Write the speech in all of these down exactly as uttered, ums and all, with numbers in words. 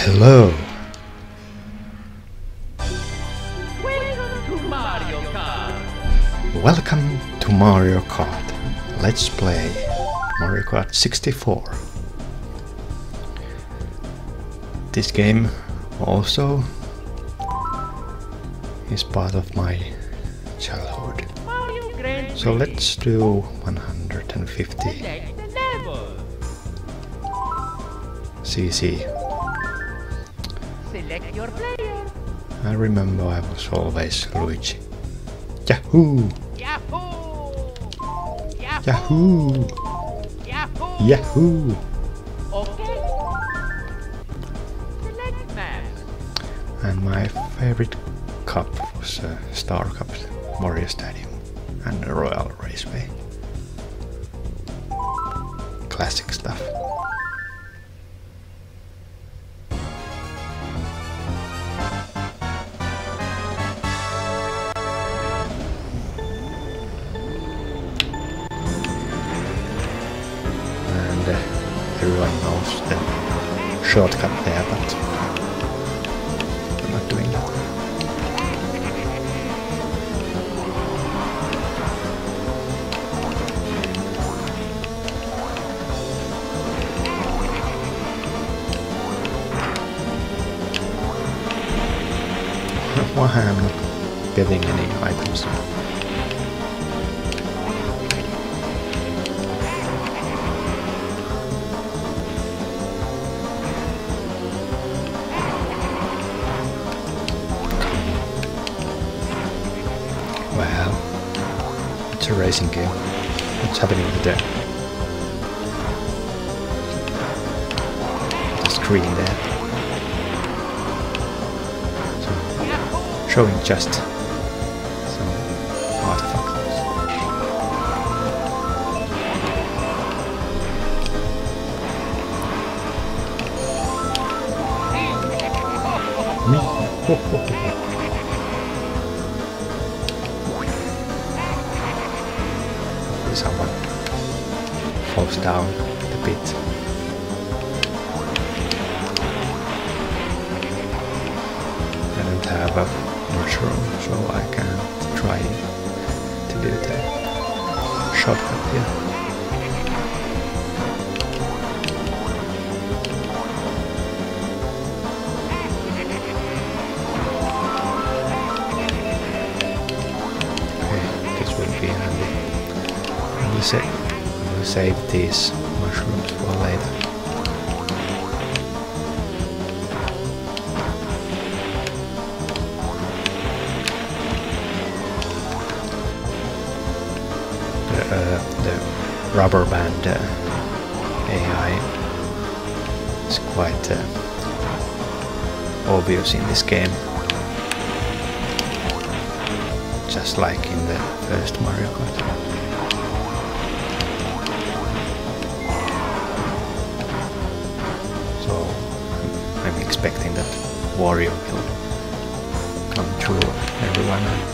Hello. Welcome to Mario Kart. Welcome to Mario Kart. Let's play Mario Kart sixty-four. This game also is part of my childhood. Mario Grand So Prix. let's do one hundred fifty Select the level. C C. Select your player. I remember I was always Luigi. Yahoo! Yahoo! Yahoo! Yahoo! Yahoo! Yahoo! Okay. Select map. And my favorite cup was uh, Star Cup, Mario Stadium, and the Royal Raceway. Classic stuff. And uh, everyone knows the shortcut there, but I'm not doing that. Why I'm not getting any items? Well, it's a racing game. What's happening with the, the screen there? So, showing just some artifacts. Me? Ho, ho, ho, ho. Someone falls down the pit. I don't have a mushroom, so I can't try to do the shortcut here. Okay, this will be handy. We'll save, we'll save these mushrooms for later. The, uh, the rubber band uh, A I is quite uh, obvious in this game, just like in the first Mario Kart. I'm expecting that Wario will come through everyone and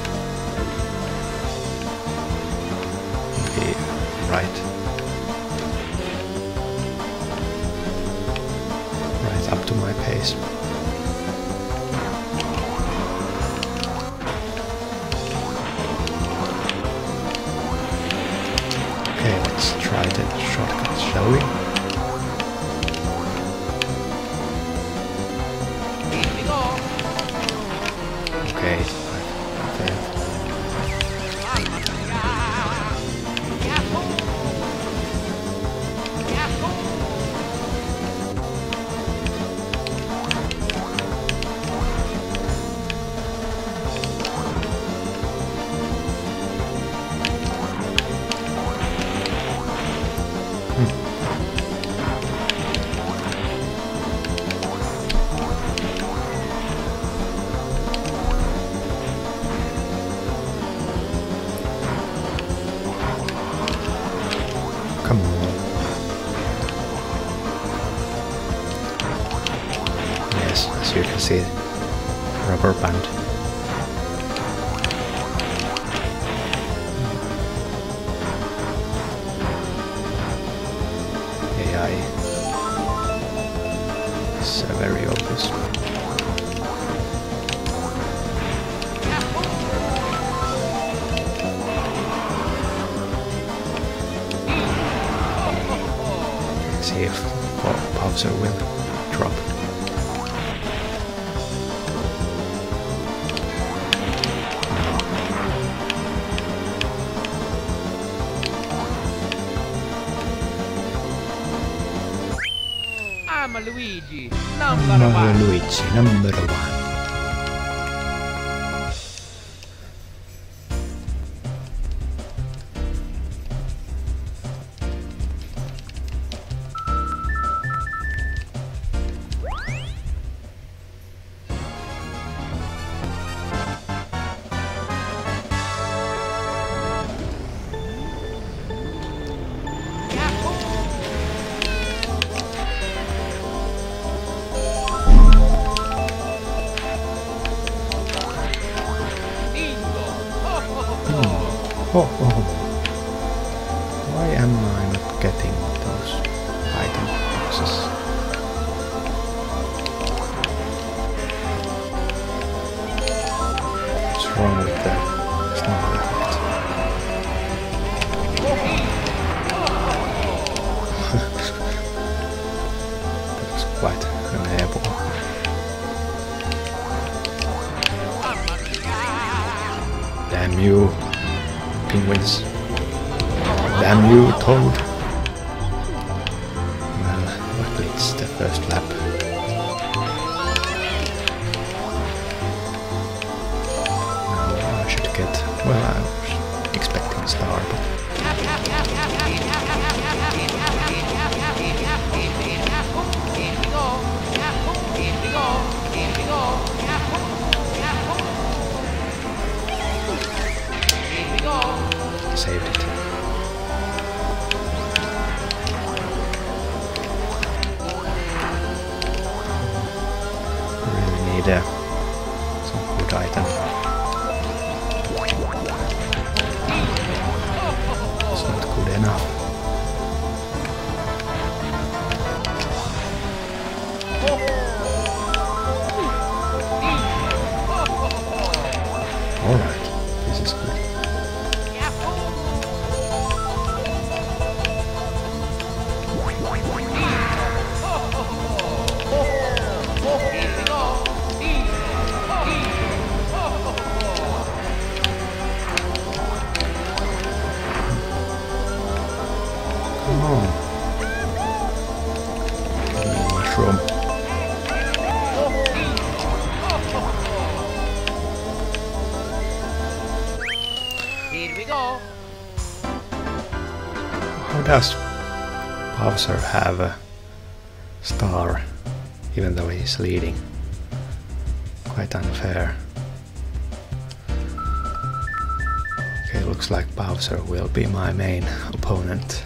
be right, right up to my pace. Okay, let's try the shortcut, shall we? Okay, I failed. Come on. Yes, as you can see, rubber band. A I is They're very obvious. Let's see if Bowser will drop. I'm a Luigi, number one. Luigi, number one. Oh, oh. Why am I not getting those item boxes? What's wrong with the star effect? That's quite an airball. Damn you, penguins. Damn you, Toad. Well, luckily it's the first lap. Now I should get... well, I was expecting a star, but... saved it. Really need uh, some good item. It's not good enough. Alright, this is good. Come on. Give me a mushroom. Here we go. How does Bowser have a star even though he's leading? Quite unfair. Okay, looks like Bowser will be my main opponent.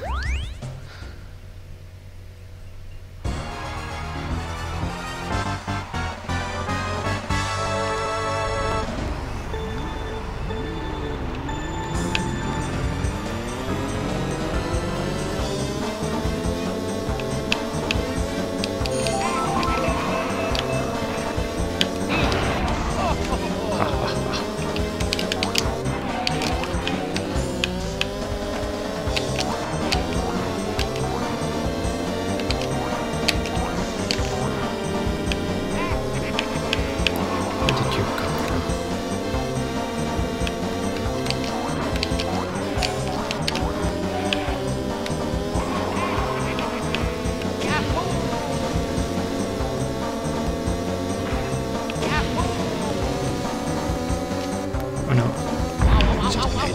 Oh no. Just made it.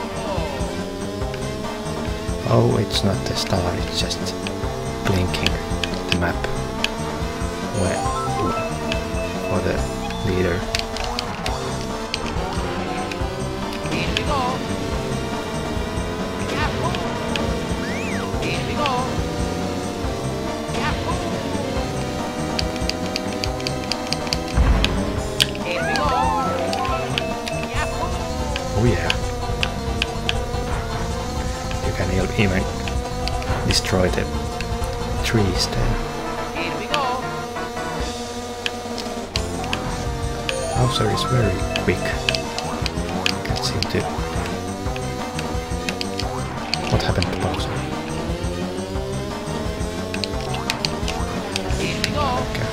Oh, it's not a star, it's just blinking. the map where, for the leader. Here we go. Yahoo! Here we go. Yahoo! Here we go. Yahoo! Oh yeah. You can e- even destroy the trees there. Here we go. Bowser is very quick. Can't seem to... What happened to Bowser? Here we go. Okay.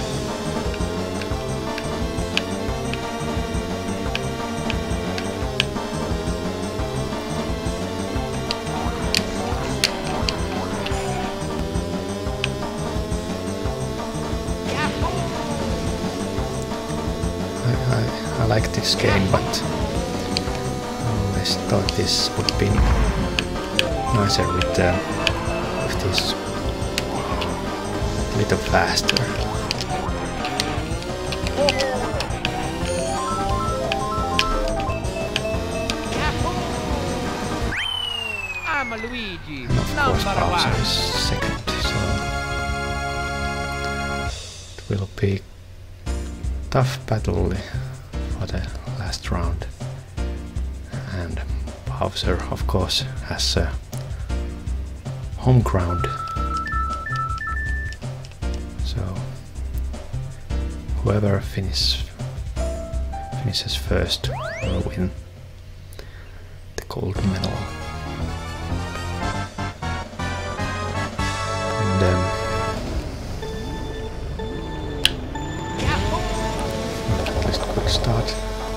I, I, I like this game, but I always thought this would be nicer with, uh, with this a little faster. I'm a Luigi. And of course Number Bowser one. is second, so it will be tough battle for the last round. And Bowser, of course, has a home ground. So whoever finish, finishes first will win the gold medal. And um, at least quick start.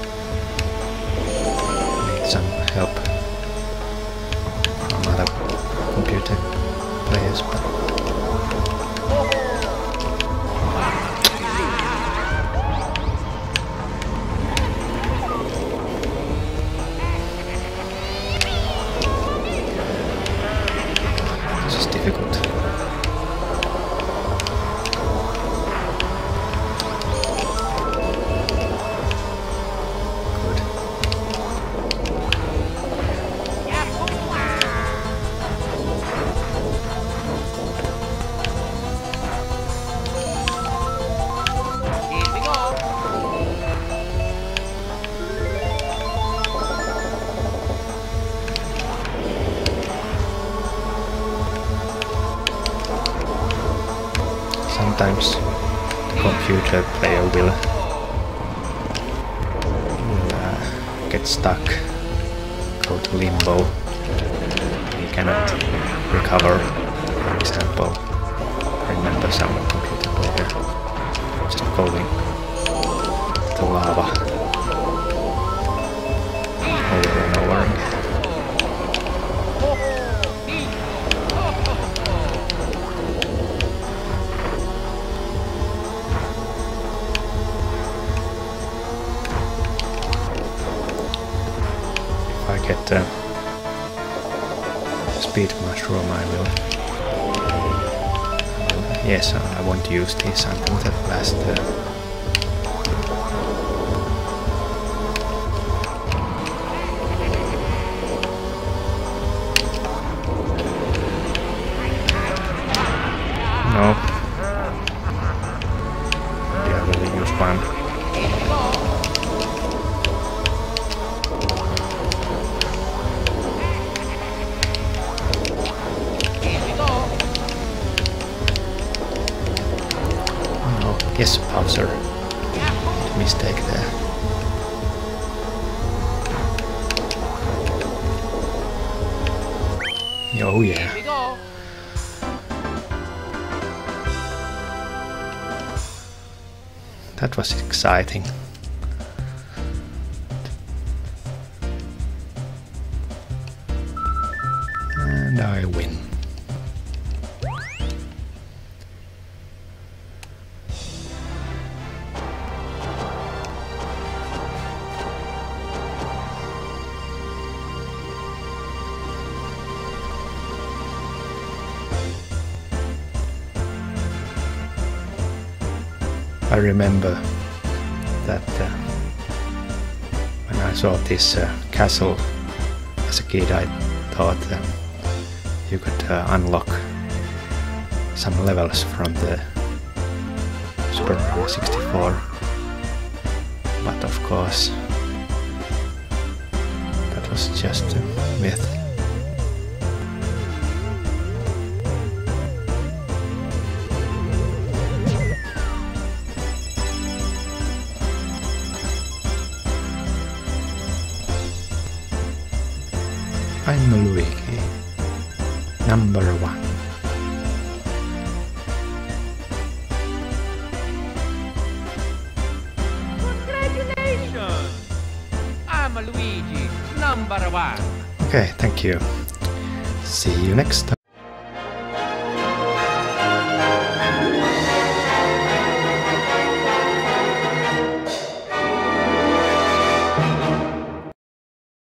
Need some help from other computer players, but this is difficult. Good. Here we go. Sometimes the computer player will, will uh, get stuck, go to limbo, he cannot recover. For example, I remember some computer player just going to lava over and over again. If I get the speed mushroom, I will. I will yes, I want to use this until the last. Uh, no. Maybe I will use one. Yes, Bowser. Mistake there. Oh yeah. Here we go. That was exciting. And I win. I remember that uh, when I saw this uh, castle as a kid, I thought uh, you could uh, unlock some levels from the Super Mario sixty-four, but of course that was just a myth. I'm Luigi, number one. Congratulations! I'm Luigi, number one. Okay, thank you. See you next time.